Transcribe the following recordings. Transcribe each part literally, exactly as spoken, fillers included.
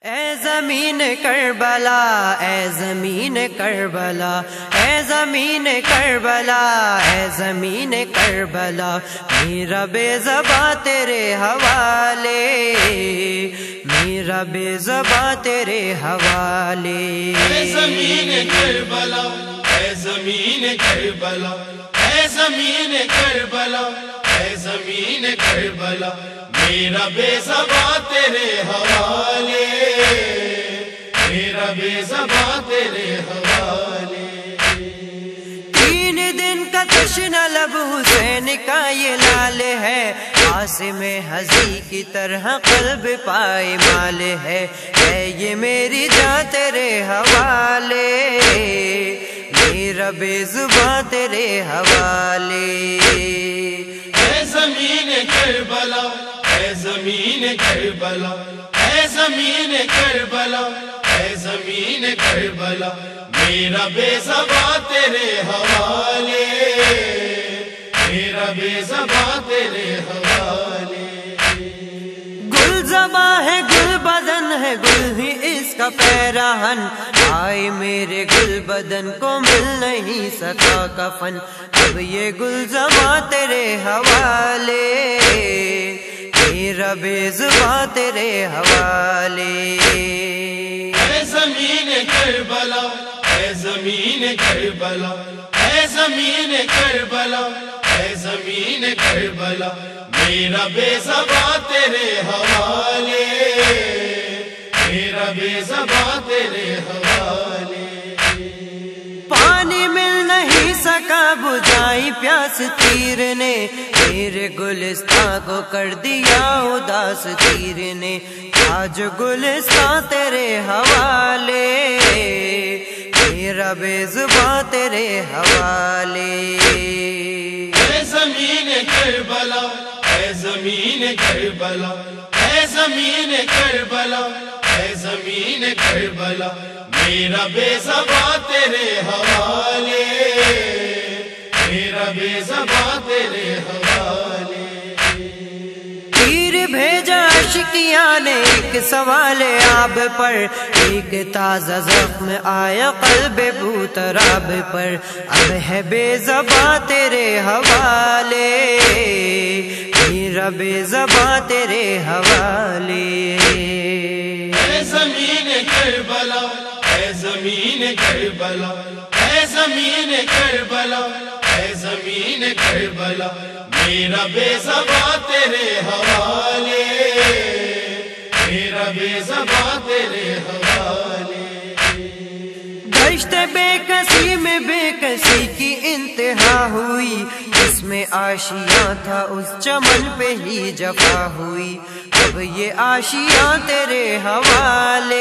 اے زمین کربلا اے زمین کربلا اے زمین کربلا اے زمین کربلا میرا بے زباں تیرے حوالے میرا بے زباں تیرے حوالے اے زمین کربلا اے زمین کربلا اے زمین کربلا اے زمین کربلا میرا بے زباں تیرے حوالے میرا بے زباں تیرے حوالے تین دن کا تشنہ لب حسین کا یہ لال ہے عاصم حزی کی طرح قلب پائے مال ہے اے یہ میری جاں تیرے حوالے میرا بے زباں تیرے حوالے اے زمین کربلا اے زمین کربلا اے زمین کربلا اے زمین کربلا میرا بے زباں تیرے حوالے میرا بے زباں تیرے حوالے گل زباں ہے گل بدن ہے گل ہی اس کا پیراہن آئے میرے گل بدن کو مل نہیں سکا کفن اب یہ گل زباں تیرے حوالے میرا بے زباں تیرے حوالے اے زمین کربلا اے زمین کربلا اے زمین کربلا اے زمین کربلا میرا بے زباں تیرے حوالے میرا بے زباں تیرے حوالے پانی مل نہیں سکا بجھائی پیاس تیر نے میرے گلستان کو کر دیا اداس تیر نے آج گلستان تیرے حوالے میرا بے زباں تیرے حوالے اے زمین کربلا اے زمین کربلا اے زمین کربلا اے زمین کربلا میرا بے زباں تیرے حوالے میرا بے زباں تیرے حوالے تیر بھیجا عشقیاں نے ایک سوال آب پر ایک تازہ زخم آیا قلب بوتراب پر اب ہے بے زباں تیرے حوالے میرا بے زباں تیرے حوالے اے زمین کربلا اے زمین کربلا اے زمین کربلا اے زمین کربلا میرا بے زباں تیرے حوالے میرا بے زباں تیرے حوالے دشت بے کسی میں بے کسی کی انتہا ہوئی اس میں آشیاں تھا اس چمن پہ ہی جفا ہوئی اب یہ آشیاں تیرے حوالے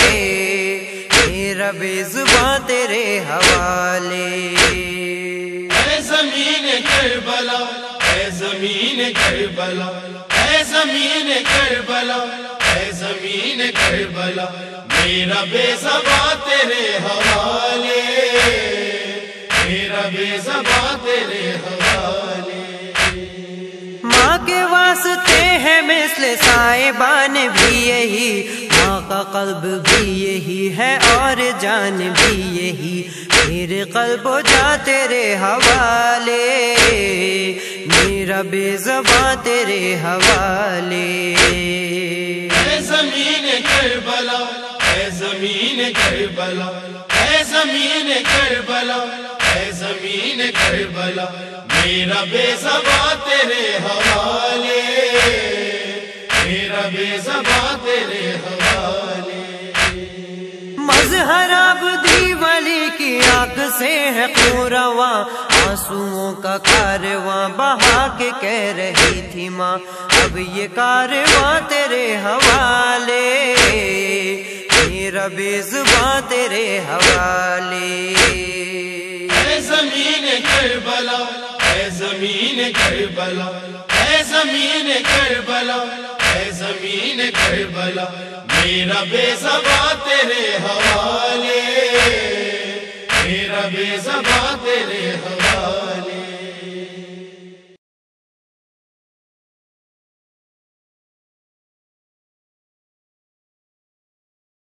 میرا بے زباں تیرے حوالے اے زمین کربلا اے زمین کربلا اے زمین کربلا اے زمین کربلا میرا بے زباں تیرے حوالے میرا بے زباں تیرے حوالے ماں کے واسطے ہے مثل صاحبان بھی یہی ماں کا قلب بھی یہی ہے اور جان بھی یہی میرے قلب و جاں تیرے حوالے میرا بے زباں تیرے حوالے اے زمین کربلا اے زمین کربلا اے زمین کربلا اے زمین کربلا میرا بے زباں تیرے حوالے میرا بے زباں تیرے حوالے مظہر عبدی ولی کی آنکھ سے ہے خونرواں آنسوؤں کا کارواں بہا کے کہہ رہی تھی ماں اب یہ کارواں تیرے حوالے میرا بے زباں تیرے حوالے اے زمین کربلا اے زمین کربلا اے زمین کربلا اے زمین کربلا میرا بے زباں تیرے حوالے میرا بے زباں تیرے حوالے